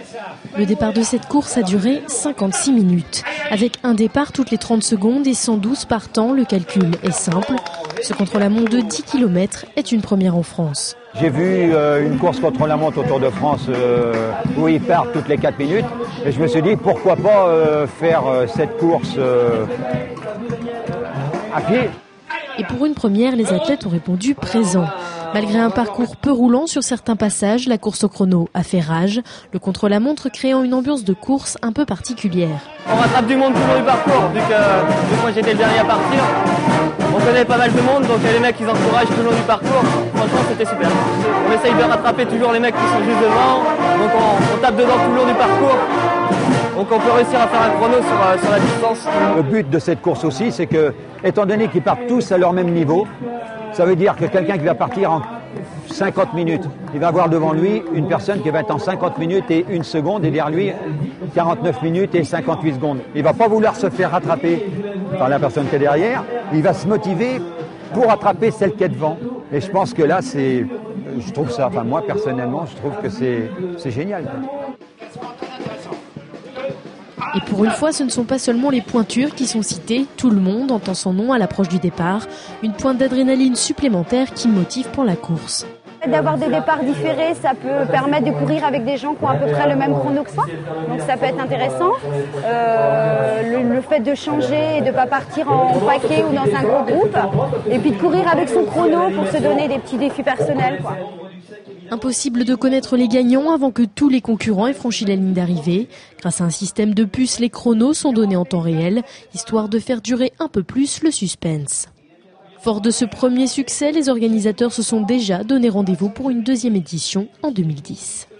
Le départ de cette course a duré 56 minutes. Avec un départ toutes les 30 secondes et 112 partants, le calcul est simple. Ce contre-la-montre de 10 km est une première en France. J'ai vu une course contre-la-montre au Tour de France où ils partent toutes les 4 minutes. Et je me suis dit, pourquoi pas faire cette course à pied. Et pour une première, les athlètes ont répondu présent. Malgré un parcours peu roulant sur certains passages, la course au chrono a fait rage, le contre-la-montre créant une ambiance de course un peu particulière. On rattrape du monde tout le long du parcours, vu que moi j'étais le dernier à partir. On connaît pas mal de monde, donc les mecs ils encouragent tout le long du parcours. Franchement c'était super. On essaye de rattraper toujours les mecs qui sont juste devant, donc on tape dedans tout le long du parcours. Donc on peut réussir à faire un chrono sur la distance. Le but de cette course aussi, c'est que, étant donné qu'ils partent tous à leur même niveau, ça veut dire que quelqu'un qui va partir en 50 minutes, il va avoir devant lui une personne qui va être en 50 minutes et 1 seconde, et derrière lui 49 minutes et 58 secondes. Il ne va pas vouloir se faire rattraper par la personne qui est derrière, il va se motiver pour rattraper celle qui est devant. Et je pense que là, je trouve ça, enfin moi personnellement, je trouve que c'est génial. Et pour une fois, ce ne sont pas seulement les pointures qui sont citées, tout le monde entend son nom à l'approche du départ. Une pointe d'adrénaline supplémentaire qui motive pour la course. D'avoir des départs différés, ça peut permettre de courir avec des gens qui ont à peu près le même chrono que soi. Donc ça peut être intéressant. Le fait de changer et de ne pas partir en paquet ou dans un gros groupe. Et puis de courir avec son chrono pour se donner des petits défis personnels, quoi. Impossible de connaître les gagnants avant que tous les concurrents aient franchi la ligne d'arrivée. Grâce à un système de puces, les chronos sont donnés en temps réel, histoire de faire durer un peu plus le suspense. Fort de ce premier succès, les organisateurs se sont déjà donné rendez-vous pour une deuxième édition en 2010.